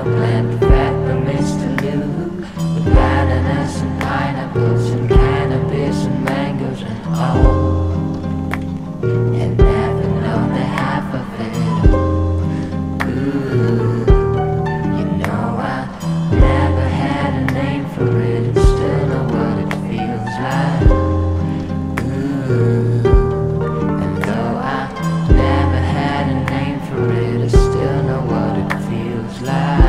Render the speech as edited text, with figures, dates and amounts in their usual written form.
plant fat from Mr. Lou, with bananas and pineapples and cannabis and mangoes and all, and never know the half of it. Ooh, you know I never had a name for it, and still know what it feels like. Ooh, and though I never had a name for it, I still know what it feels like.